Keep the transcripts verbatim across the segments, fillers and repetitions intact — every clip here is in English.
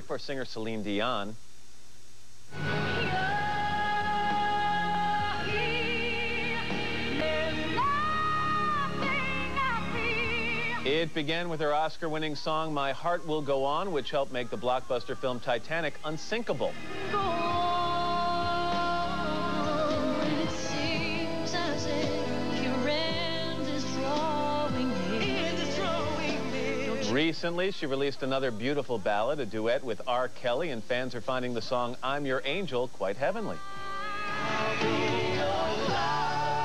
for singer Celine Dion. It began with her Oscar-winning song, My Heart Will Go On, which helped make the blockbuster film Titanic unsinkable. Go on, it seems as if your end is drawing near. End is drawing near. Recently, she released another beautiful ballad, a duet with R. Kelly, and fans are finding the song I'm Your Angel quite heavenly. I'll be your love.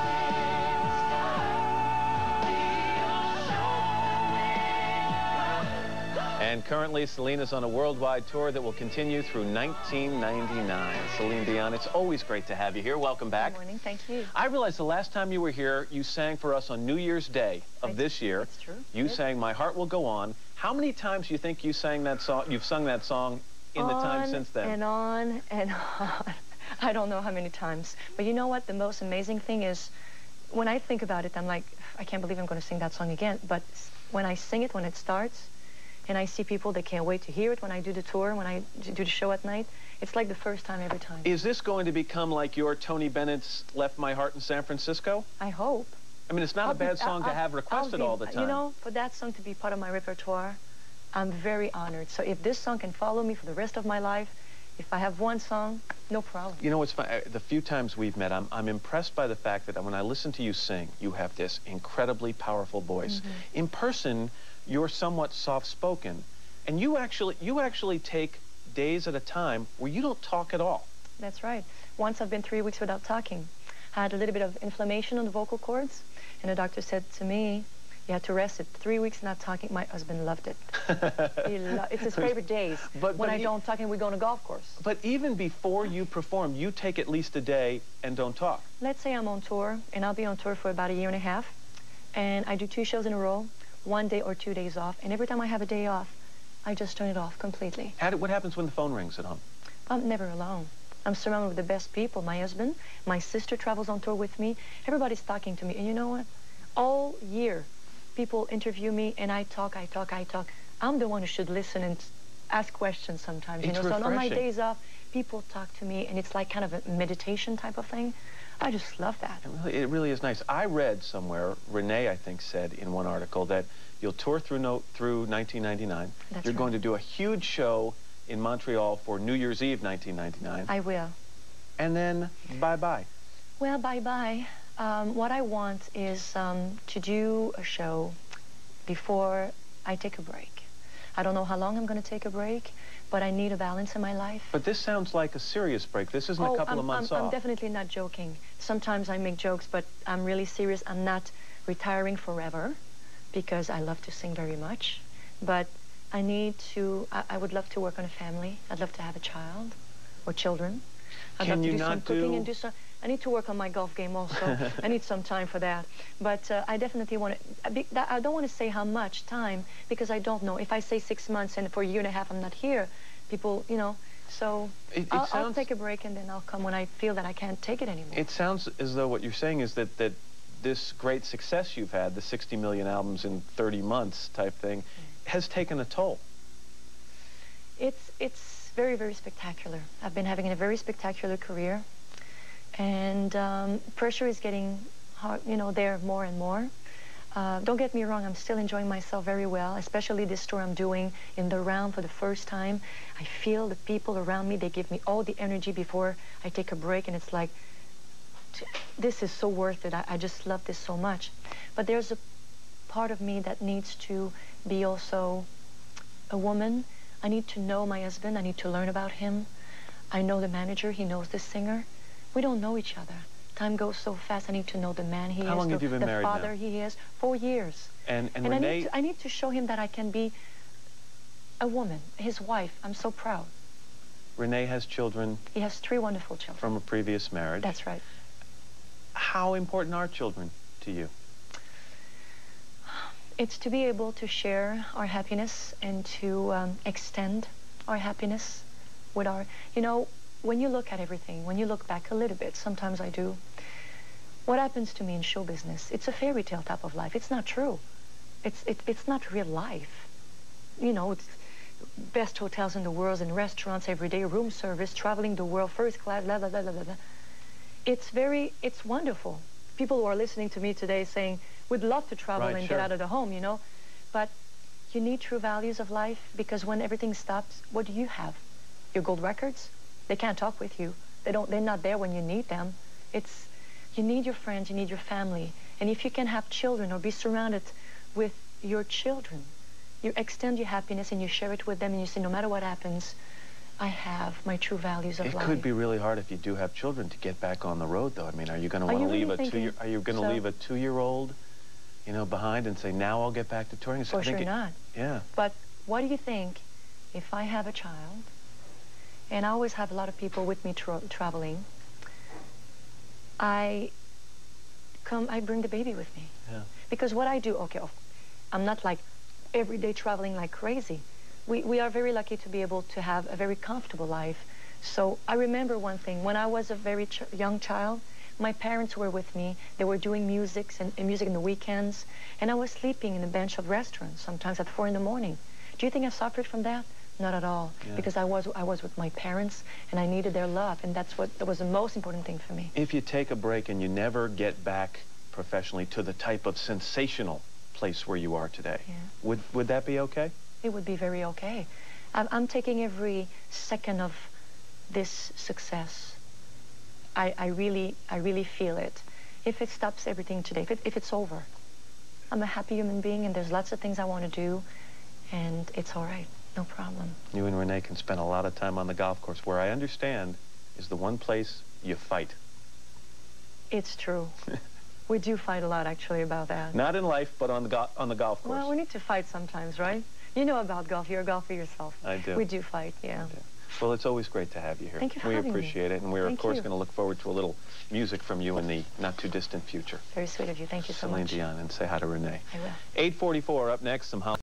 And currently, Celine is on a worldwide tour that will continue through nineteen ninety-nine. Celine Dion, it's always great to have you here. Welcome back. Good morning. Thank you. I realized the last time you were here, you sang for us on New Year's Day of I, this year. That's true. You yes. sang My Heart Will Go On. How many times do you think you sang that song? You've sung that song in on the time since then? And on and on. I don't know how many times. But you know what? The most amazing thing is, when I think about it, I'm like, I can't believe I'm going to sing that song again. But when I sing it, when it starts, and I see people that can't wait to hear it when I do the tour, when I do the show at night, it's like the first time every time. Is this going to become like your Tony Bennett's Left My Heart in San Francisco? I hope. I mean, it's not I'll a bad be, song I'll, to have requested be, all the time. You know, for that song to be part of my repertoire, I'm very honored. So if this song can follow me for the rest of my life, if I have one song, no problem. You know what's fun? The few times we've met, I'm, I'm impressed by the fact that when I listen to you sing, you have this incredibly powerful voice. Mm-hmm. In person, you're somewhat soft-spoken. And you actually, you actually take days at a time where you don't talk at all. That's right. Once I've been three weeks without talking. I had a little bit of inflammation on the vocal cords, and the doctor said to me, you have to rest it. Three weeks not talking. My husband loved it. He lo it's his favorite days. But, when but I he, don't talk and we go on a golf course. But even before you perform, you take at least a day and don't talk. Let's say I'm on tour, and I'll be on tour for about a year and a half, and I do two shows in a row, one day or two days off, and every time I have a day off, I just turn it off completely. How do, what happens when the phone rings at home? I'm never alone. I'm surrounded with the best people. My husband, my sister travels on tour with me. Everybody's talking to me. And you know what? All year, people interview me, and I talk, I talk, I talk. I'm the one who should listen and ask questions sometimes. It's you know, refreshing. So on my days off, people talk to me, and it's like kind of a meditation type of thing. I just love that. It really, it really is nice. I read somewhere, Renee, I think, said in one article that you'll tour through no, through nineteen ninety-nine. That's You're right. going to do a huge show in Montreal for New Year's Eve nineteen ninety-nine. I will. And then bye-bye. Well, bye-bye. Um, what I want is um, to do a show before I take a break. I don't know how long I'm going to take a break, but I need a balance in my life. But this sounds like a serious break. This isn't oh, a couple I'm, of months I'm, off. I'm definitely not joking. Sometimes I make jokes, but I'm really serious. I'm not retiring forever because I love to sing very much. But I need to, I, I would love to work on a family. I'd love to have a child or children. I'd Can love to you do not some cooking do- and do some. I need to work on my golf game also. I need some time for that. But uh, I definitely want to, I don't want to say how much time because I don't know. If I say six months and for a year and a half I'm not here, people, you know, so It, it I'll, sounds, I'll take a break and then I'll come when I feel that I can't take it anymore. It sounds as though what you're saying is that, that this great success you've had, the sixty million albums in thirty months type thing, mm. has taken a toll. It's, it's very, very spectacular. I've been having a very spectacular career. And um, pressure is getting hard, you know, there more and more. Uh, don't get me wrong, I'm still enjoying myself very well, especially this tour I'm doing in the round for the first time. I feel the people around me, they give me all the energy before I take a break, and it's like, this is so worth it. I, I just love this so much. But there's a part of me that needs to be also a woman. I need to know my husband. I need to learn about him. I know the manager. He knows the singer. We don't know each other. Time goes so fast. I need to know the man he is. How long the, have you been the married father now? he is. Four years. And, and, and Renee... I, need to, I need to show him that I can be a woman, his wife. I'm so proud. Renee has children. He has three wonderful children. From a previous marriage. That's right. How important are children to you? It's to be able to share our happiness and to um, extend our happiness with our, you know, when you look at everything, when you look back a little bit, sometimes I do, what happens to me in show business, it's a fairy tale type of life. It's not true. It's, it, it's not real life. You know, it's, best hotels in the world and restaurants every day, room service, traveling the world, first class, blah, blah, blah, blah, blah. It's very, it's wonderful. People who are listening to me today saying, we'd love to travel Right, and sure. get out of the home, you know, but you need true values of life, because when everything stops, what do you have? Your gold records? They can't talk with you. They don't, they're not there when you need them. It's, you need your friends, you need your family. And if you can have children or be surrounded with your children, you extend your happiness and you share it with them and you say, no matter what happens, I have my true values of It life. could be really hard if you do have children to get back on the road, though. I mean, are you going to want to you leave really a thinking two-year? Are you going to so? leave a two-year-old, you know, behind and say, now I'll get back to touring? For I think sure it- not. Yeah. But what do you think if I have a child, and I always have a lot of people with me tra traveling, I come, I bring the baby with me. Yeah. Because what I do, okay, oh, I'm not like every day traveling like crazy. We, we are very lucky to be able to have a very comfortable life. So I remember one thing. When I was a very ch young child, my parents were with me. They were doing music and, and music in the weekends. And I was sleeping in a bench of restaurants, sometimes at four in the morning. Do you think I suffered from that? Not at all. Yeah. Because I was, I was with my parents and I needed their love. And that's what, that was the most important thing for me. If you take a break and you never get back professionally to the type of sensational place where you are today, Yeah. would, would that be okay? It would be very okay. I'm, I'm taking every second of this success. I, I really, I really feel it. If it stops everything today, if, it, if it's over, I'm a happy human being and there's lots of things I want to do and it's all right, no problem. You and Renee can spend a lot of time on the golf course, where I understand is the one place you fight. It's true. We do fight a lot actually about that. Not in life, but on the, go on the golf course. Well, we need to fight sometimes, right? You know about golf. You're a golfer yourself. I do. We do fight, yeah. Yeah. Well, it's always great to have you here. Thank you for We having me. appreciate it, and we're, of Thank course, you. going to look forward to a little music from you in the not-too-distant future. Very sweet of you. Thank you so Celine much. Dion, and say hi to Renee. I will. eight forty-four, up next, some...